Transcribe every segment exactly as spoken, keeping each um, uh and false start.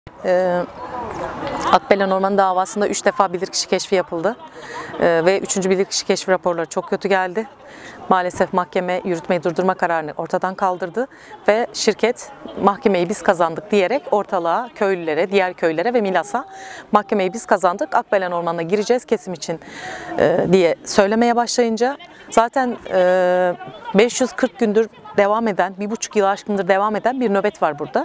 Ee, Akbelen Ormanı davasında üç defa bilirkişi keşfi yapıldı ee, ve üçüncü bilirkişi keşfi raporları çok kötü geldi. Maalesef mahkeme yürütmeyi durdurma kararını ortadan kaldırdı ve şirket mahkemeyi biz kazandık diyerek ortalığa, köylülere, diğer köylere ve Milas'a mahkemeyi biz kazandık, Akbelen Ormanı'na gireceğiz kesim için e, diye söylemeye başlayınca zaten e, beş yüz kırk gündür devam eden, bir buçuk yıl aşkındır devam eden bir nöbet var burada.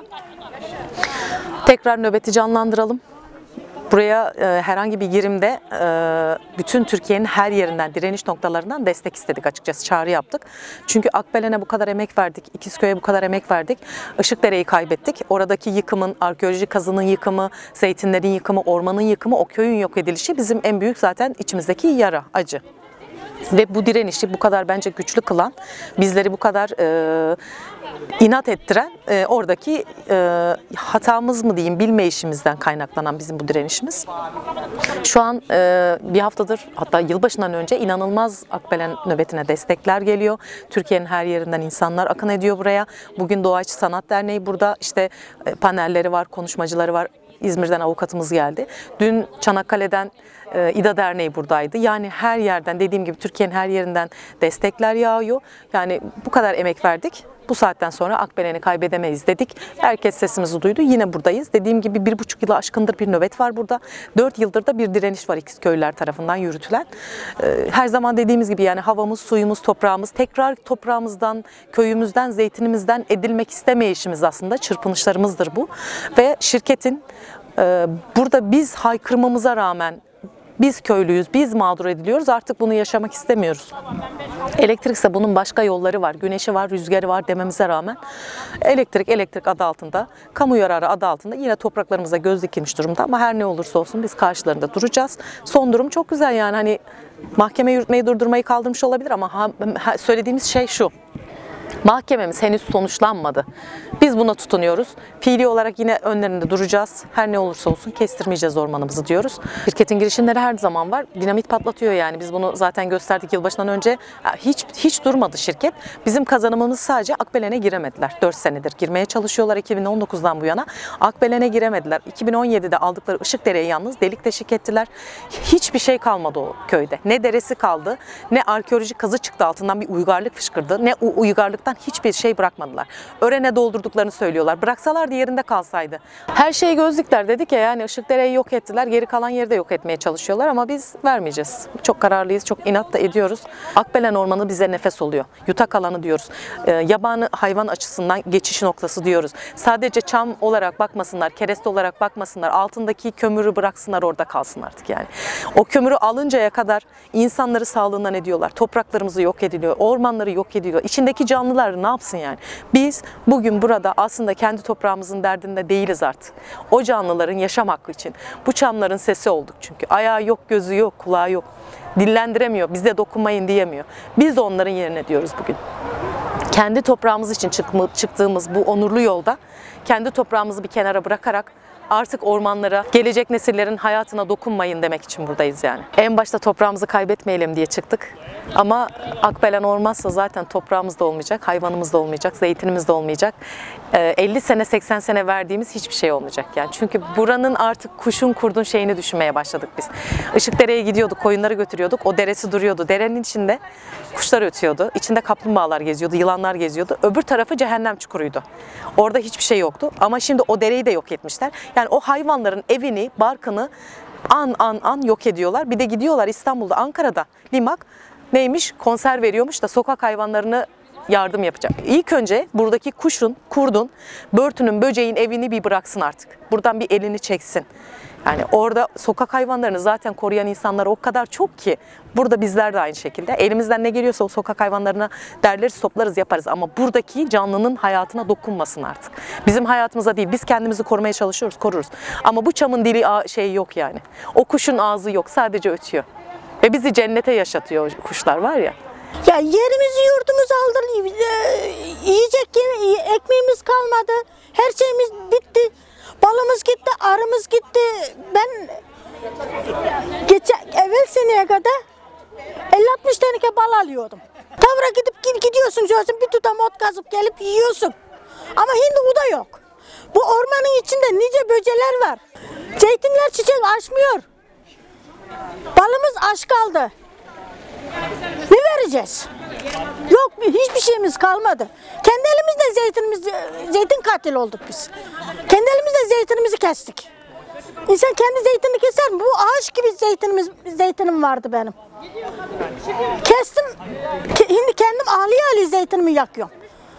Tekrar nöbeti canlandıralım. Buraya e, herhangi bir girimde e, bütün Türkiye'nin her yerinden, direniş noktalarından destek istedik açıkçası, çağrı yaptık. Çünkü Akbelen'e bu kadar emek verdik, İkizköy'e bu kadar emek verdik, Işıkdere'yi kaybettik. Oradaki yıkımın, arkeolojik kazının yıkımı, zeytinlerin yıkımı, ormanın yıkımı, o köyün yok edilişi bizim en büyük zaten içimizdeki yara, acı. Ve bu direnişi bu kadar bence güçlü kılan, bizleri bu kadar e, inat ettiren e, oradaki e, hatamız mı diyeyim, bilmeyişimizden kaynaklanan bizim bu direnişimiz. Şu an e, bir haftadır, hatta yılbaşından önce inanılmaz Akbelen nöbetine destekler geliyor. Türkiye'nin her yerinden insanlar akın ediyor buraya. Bugün Doğaçı Sanat Derneği burada, işte e, panelleri var, konuşmacıları var. İzmir'den avukatımız geldi. Dün Çanakkale'den e, İDA Derneği buradaydı. Yani her yerden, dediğim gibi Türkiye'nin her yerinden destekler yağıyor. Yani bu kadar emek verdik. Bu saatten sonra Akbelen'i kaybedemeyiz dedik. Herkes sesimizi duydu. Yine buradayız. Dediğim gibi bir buçuk yılı aşkındır bir nöbet var burada. Dört yıldır da bir direniş var İkizköylüler tarafından yürütülen. Her zaman dediğimiz gibi yani havamız, suyumuz, toprağımız, tekrar toprağımızdan, köyümüzden, zeytinimizden edilmek istemeyişimiz aslında, çırpınışlarımızdır bu. Ve şirketin burada biz haykırmamıza rağmen, biz köylüyüz, biz mağdur ediliyoruz, artık bunu yaşamak istemiyoruz. Elektrikse bunun başka yolları var, güneşi var, rüzgarı var dememize rağmen elektrik, elektrik adı altında, kamu yararı adı altında yine topraklarımıza göz dikilmiş durumda. Ama her ne olursa olsun biz karşılarında duracağız. Son durum çok güzel yani, hani mahkeme yürütmeyi durdurmayı kaldırmış olabilir ama ha, ha, söylediğimiz şey şu: mahkememiz henüz sonuçlanmadı. Biz buna tutunuyoruz. Fiili olarak yine önlerinde duracağız. Her ne olursa olsun kestirmeyeceğiz ormanımızı diyoruz. Şirketin girişimleri her zaman var. Dinamit patlatıyor yani. Biz bunu zaten gösterdik yılbaşından önce. Hiç hiç durmadı şirket. Bizim kazanımımız sadece Akbelen'e giremediler. dört senedir girmeye çalışıyorlar iki bin on dokuzdan bu yana. Akbelen'e giremediler. iki bin on yedide aldıkları Işıkdere'yi yalnız delik deşik ettiler. Hiçbir şey kalmadı o köyde. Ne deresi kaldı, ne arkeolojik kazı çıktı altından bir uygarlık fışkırdı, ne o uygarlıktan hiçbir şey bırakmadılar. Ören'e doldurduklarını söylüyorlar. Bıraksalardı yerinde kalsaydı. Her şeyi gözlükler dedik ya, yani Işıkdere'yi yok ettiler. Geri kalan yeri de yok etmeye çalışıyorlar ama biz vermeyeceğiz. Çok kararlıyız. Çok inat da ediyoruz. Akbelen Ormanı bize nefes oluyor. Yutak alanı diyoruz. Ee, yabani hayvan açısından geçiş noktası diyoruz. Sadece çam olarak bakmasınlar, kereste olarak bakmasınlar. Altındaki kömürü bıraksınlar, orada kalsın artık yani. O kömürü alıncaya kadar insanları sağlığından ediyorlar. Topraklarımızı yok ediliyor. Ormanları yok ediliyor. İçindeki canlılar ne yapsın yani? Biz bugün burada aslında kendi toprağımızın derdinde değiliz artık. O canlıların yaşam hakkı için. Bu çamların sesi olduk çünkü. Ayağı yok, gözü yok, kulağı yok. Dillendiremiyor, bize dokunmayın diyemiyor. Biz de onların yerine diyoruz bugün. Kendi toprağımız için çıktığımız bu onurlu yolda kendi toprağımızı bir kenara bırakarak artık ormanlara, gelecek nesillerin hayatına dokunmayın demek için buradayız yani. En başta toprağımızı kaybetmeyelim diye çıktık. Ama Akbelen olmazsa zaten toprağımız da olmayacak, hayvanımız da olmayacak, zeytinimiz de olmayacak. elli sene, seksen sene verdiğimiz hiçbir şey olmayacak yani. Çünkü buranın artık kuşun kurdun şeyini düşünmeye başladık biz. Işıkdere'ye gidiyorduk, koyunları götürüyorduk. O deresi duruyordu. Derenin içinde kuşlar ötüyordu. İçinde kaplumbağalar geziyordu, yılanlar geziyordu. Öbür tarafı cehennem çukuruydu. Orada hiçbir şey yoktu. Ama şimdi o dereyi de yok etmişler. Yani o hayvanların evini, barkını an an an yok ediyorlar. Bir de gidiyorlar İstanbul'da, Ankara'da Limak neymiş, konser veriyormuş da sokak hayvanlarını yardım yapacak. İlk önce buradaki kuşun, kurdun, börtünün, böceğin evini bir bıraksın artık. Buradan bir elini çeksin. Yani orada sokak hayvanlarını zaten koruyan insanlar o kadar çok ki, burada bizler de aynı şekilde. Elimizden ne geliyorsa o sokak hayvanlarına derleriz, toplarız, yaparız ama buradaki canlının hayatına dokunmasın artık. Bizim hayatımıza değil, biz kendimizi korumaya çalışıyoruz, koruruz. Ama bu çamın dili şey yok yani. O kuşun ağzı yok, sadece ötüyor. Ve bizi cennete yaşatıyor o kuşlar var ya. Ya yerimizi yurdumuzu aldılar, yiyecek ekmeğimiz kalmadı, her şeyimiz bitti. Balımız gitti, arımız gitti. Ben geçen evvel seneye kadar elli altmış tane bal alıyordum. Tavra gidip gidiyorsun, şöyle bir tutam ot kazıp gelip yiyorsun. Ama hindi o da yok. Bu ormanın içinde nice böceler var. Zeytinler çiçek açmıyor. Balımız aç kaldı. Ne vereceğiz? Yok, hiçbir şeyimiz kalmadı. Kendi elimizle zeytinimiz, zeytin katil olduk biz. Kendi elimizle zeytinimizi kestik. İnsan kendi zeytinini keser mi? Bu ağaç gibi zeytinimiz, zeytinim vardı benim. Kestim, şimdi kendim ağlaya ağlaya zeytinimi yakıyorum.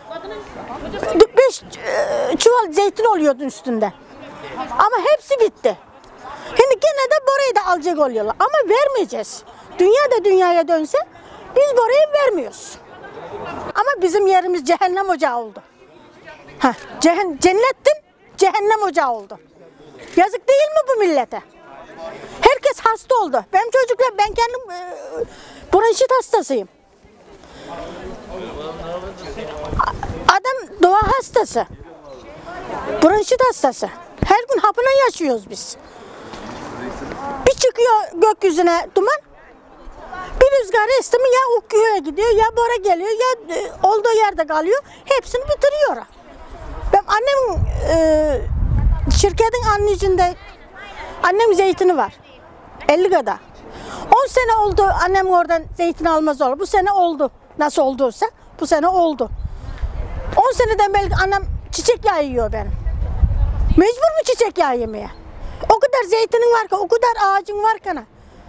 Beş çuval zeytin oluyordu üstünde. Ama hepsi bitti. Şimdi gene de burayı da alacak oluyorlar. Ama vermeyeceğiz. Dünya da dünyaya dönse biz burayı vermiyoruz. Ama bizim yerimiz cehennem ocağı oldu. Heh, cehen, cennetin cehennem ocağı oldu. Yazık değil mi bu millete? Herkes hasta oldu. Benim çocuklar, ben kendim e, bronşit hastasıyım. Adam doğa hastası. Bronşit hastası. Her gün hapına yaşıyoruz biz. Bir çıkıyor gökyüzüne duman. Bir rüzgar esti mi ya Ukku'ya gidiyor, ya Bora geliyor, ya e, olduğu yerde kalıyor. Hepsini bitiriyor. Ben annemin e, şirketin annesinde annem zeytini var. elli kadar. on sene oldu annem oradan zeytin almaz oldu. Bu sene oldu. Nasıl olduysa bu sene oldu. on seneden beri annem çiçek yağı yiyor benim. Mecbur mu çiçek yağı yemeye? O kadar zeytinin var ki, o kadar ağacın var ki.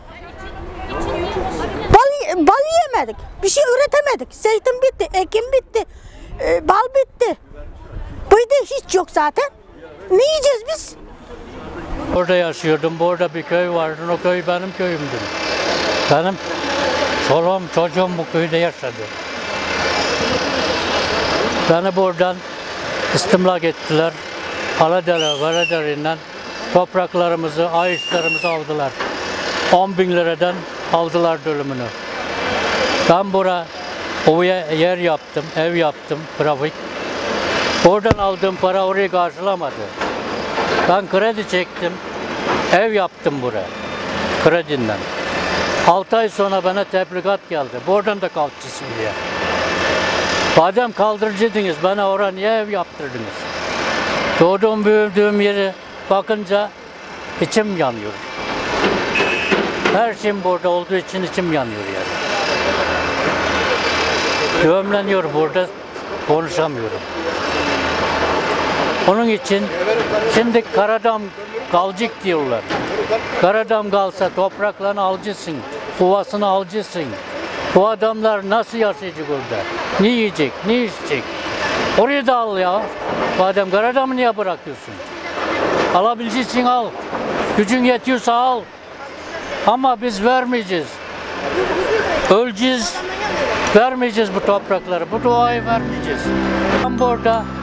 Bal, bal yiyemedik. Bir şey üretemedik. Zeytin bitti, ekim bitti, e, bal bitti. Buydu hiç yok zaten. Ne yiyeceğiz biz? Orada yaşıyordum. Burada bir köy vardı. O köy benim köyümdü. Benim çoluğum, çocuğum bu köyde yaşadı. Beni buradan istimlak ettiler. Aladere, Veredere'nden topraklarımızı, ağaçlarımızı aldılar. on bin liradan aldılar dönümünü. Ben buraya ovaya yer yaptım, ev yaptım, trafik. Oradan aldığım para orayı karşılamadı. Ben kredi çektim, ev yaptım buraya, kredinden. altı ay sonra bana tebligat geldi. Buradan da kalkçısın diye. Madem kaldırıcıydınız, bana oraya niye ev yaptırdınız? Doğduğum, büyüdüğüm yeri bakınca içim yanıyor. Her şeyim burada olduğu için içim yanıyor yani. Düğümleniyor burada, konuşamıyorum. Onun için şimdi Karadam kalcık diyorlar. Karadam kalsa topraklarını alıcısın, kovasını alıcısın. Bu adamlar nasıl yaşayacak orada? Ne yiyecek, ne içecek? Orayı da al ya. Madem Karadam'ı niye bırakıyorsun? Alabileceksin al. Gücün yetiyorsa al. Ama biz vermeyeceğiz. Öleceğiz. Vermeyeceğiz bu toprakları. Bu doğayı vermeyeceğiz. Ben burada